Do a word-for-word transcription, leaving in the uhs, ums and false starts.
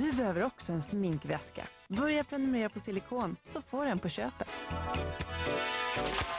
Du behöver också en sminkväska. Börja prenumerera på Silikon så får du en på köpet.